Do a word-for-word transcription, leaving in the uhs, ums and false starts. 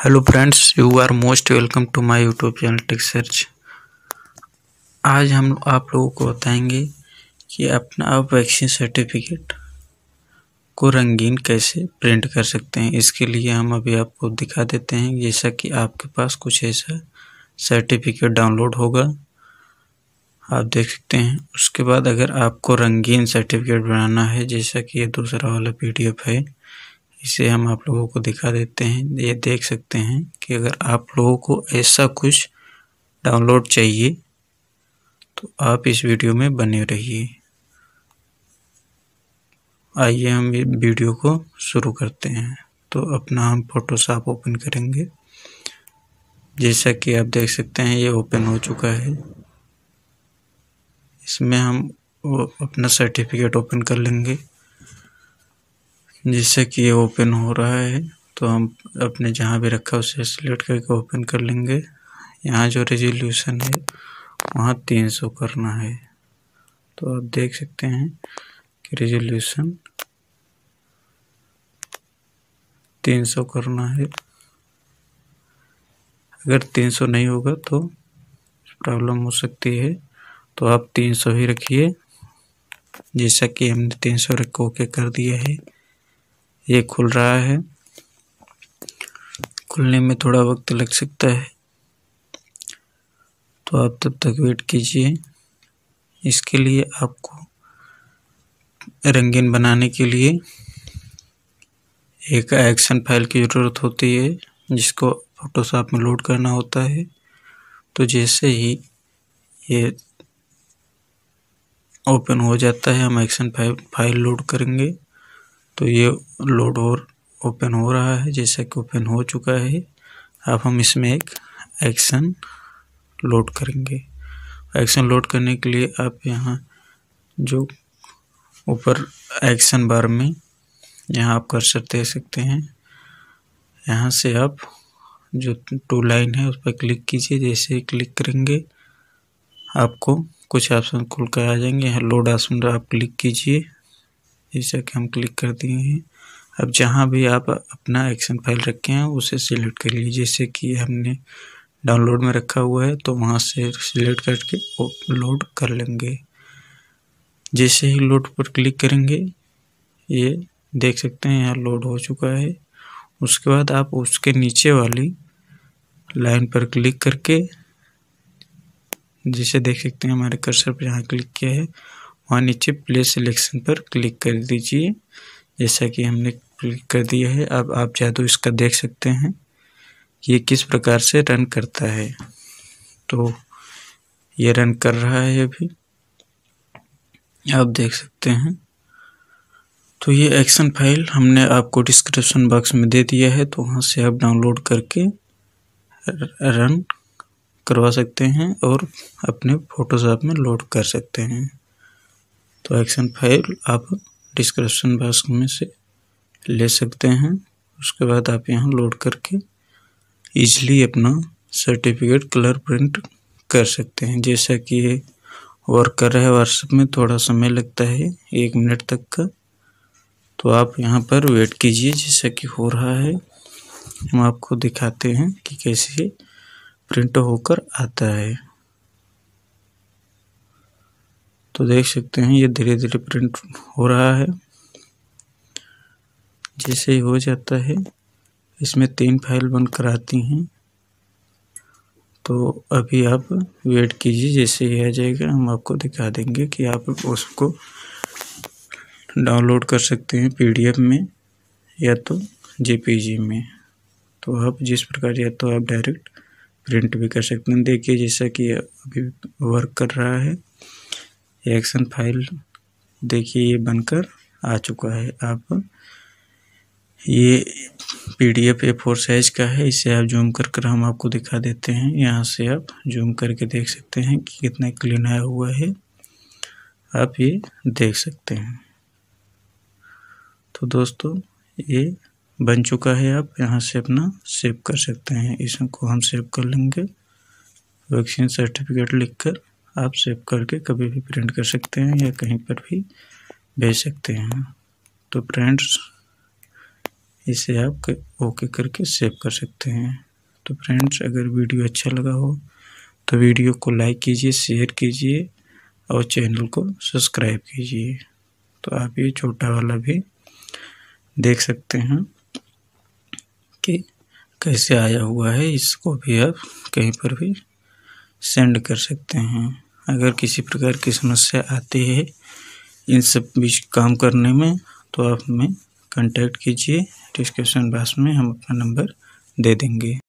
Hello friends, you are most welcome to my YouTube channel Tech Search. आज हम आप लोगों को बताएंगे कि अपना वैक्सीन सर्टिफिकेट को रंगीन कैसे प्रिंट कर सकते हैं। इसके लिए हम अभी आपको दिखा देते हैं। जैसा कि आपके पास कुछ ऐसा सर्टिफिकेट डाउनलोड होगा, आप देख सकते हैं। उसके बाद अगर आपको रंगीन सर्टिफिकेट बनाना है, जैसा कि ये दूसरा वाला पीडीएफ है, इसे हम आप लोगों को दिखा देते हैं। ये देख सकते हैं कि अगर आप लोगों को ऐसा कुछ डाउनलोड चाहिए तो आप इस वीडियो में बने रहिए। आइए हम ये वीडियो को शुरू करते हैं। तो अपना हम फोटोशॉप ओपन करेंगे। जैसा कि आप देख सकते हैं ये ओपन हो चुका है। इसमें हम वो अपना सर्टिफिकेट ओपन कर लेंगे। जैसे कि ये ओपन हो रहा है तो हम अपने जहाँ भी रखा उसे सिलेक्ट करके ओपन कर लेंगे। यहाँ जो रेजोल्यूशन है वहाँ तीन सौ करना है। तो आप देख सकते हैं कि रेजोल्यूशन तीन सौ करना है। अगर तीन सौ नहीं होगा तो प्रॉब्लम हो सकती है, तो आप तीन सौ ही रखिए। जैसा कि हमने तीन सौ रख ओके कर दिया है। ये खुल रहा है। खुलने में थोड़ा वक्त लग सकता है, तो आप तब तक वेट कीजिए। इसके लिए आपको रंगीन बनाने के लिए एक एक्शन फाइल की ज़रूरत होती है, जिसको फोटोशॉप में लोड करना होता है। तो जैसे ही ये ओपन हो जाता है, हम एक्शन फाइल फाइल लोड करेंगे। तो ये लोड और ओपन हो रहा है। जैसा कि ओपन हो चुका है, अब हम इसमें एक एक्शन लोड करेंगे। एक्शन लोड करने के लिए आप यहाँ जो ऊपर एक्शन बार में यहाँ आप कर्सर दे सकते हैं। यहाँ से आप जो टू लाइन है उस पर क्लिक कीजिए। जैसे ही क्लिक करेंगे आपको कुछ ऑप्शन खुल कर आ जाएंगे। यहाँ लोड ऑप्शन पर आप क्लिक कीजिए। जैसा कि हम क्लिक कर दिए हैं। अब जहाँ भी आप अपना एक्शन फाइल रखे हैं उसे सिलेक्ट कर लीजिए। जैसे कि हमने डाउनलोड में रखा हुआ है तो वहाँ से सिलेक्ट करके लोड कर लेंगे। जैसे ही लोड पर क्लिक करेंगे, ये देख सकते हैं यहाँ लोड हो चुका है। उसके बाद आप उसके नीचे वाली लाइन पर क्लिक करके, जिसे देख सकते हैं हमारे कर्सर पर यहाँ क्लिक किया है, वहाँ नीचे प्ले सिलेक्शन पर क्लिक कर दीजिए। जैसा कि हमने क्लिक कर दिया है। अब आप जादू इसका देख सकते हैं कि ये किस प्रकार से रन करता है। तो ये रन कर रहा है अभी, आप देख सकते हैं। तो ये एक्शन फाइल हमने आपको डिस्क्रिप्शन बॉक्स में दे दिया है, तो वहाँ से आप डाउनलोड करके रन करवा सकते हैं और अपने फोटोशॉप में लोड कर सकते हैं। तो एक्शन फाइल आप डिस्क्रिप्शन बॉक्स में से ले सकते हैं। उसके बाद आप यहाँ लोड करके इजीली अपना सर्टिफिकेट कलर प्रिंट कर सकते हैं। जैसा कि ये वर्क कर रहा है, व्हाट्सएप में थोड़ा समय लगता है एक मिनट तक का, तो आप यहाँ पर वेट कीजिए। जैसा कि हो रहा है हम आपको दिखाते हैं कि कैसे प्रिंट होकर आता है। तो देख सकते हैं ये धीरे धीरे प्रिंट हो रहा है। जैसे ही हो जाता है, इसमें तीन फाइल बनकर आती हैं। तो अभी आप वेट कीजिए। जैसे ही आ जाएगा हम आपको दिखा देंगे कि आप उसको डाउनलोड कर सकते हैं पीडीएफ में या तो जेपीजी में। तो आप जिस प्रकार, या तो आप डायरेक्ट प्रिंट भी कर सकते हैं। देखिए जैसा कि अभी वर्क कर रहा है एक्शन फाइल, देखिए ये बनकर आ चुका है। आप ये पीडीएफ ए फोर साइज का है। इसे आप जूम कर कर हम आपको दिखा देते हैं। यहाँ से आप जूम करके देख सकते हैं कि कितना क्लीन आया हुआ है, आप ये देख सकते हैं। तो दोस्तों ये बन चुका है। आप यहाँ से अपना सेव कर सकते हैं। इसको हम सेव कर लेंगे। वैक्सीन सर्टिफिकेट लिखकर आप सेव करके कभी भी प्रिंट कर सकते हैं या कहीं पर भी भेज सकते हैं। तो फ्रेंड्स, इसे आप ओके करके सेव कर सकते हैं। तो फ्रेंड्स, अगर वीडियो अच्छा लगा हो तो वीडियो को लाइक कीजिए, शेयर कीजिए और चैनल को सब्सक्राइब कीजिए। तो आप ये छोटा वाला भी देख सकते हैं कि कैसे आया हुआ है। इसको भी आप कहीं पर भी सेंड कर सकते हैं। अगर किसी प्रकार की समस्या आती है इन सब बीच काम करने में तो आप हमें कांटेक्ट कीजिए। डिस्क्रिप्शन बॉक्स में हम अपना नंबर दे देंगे।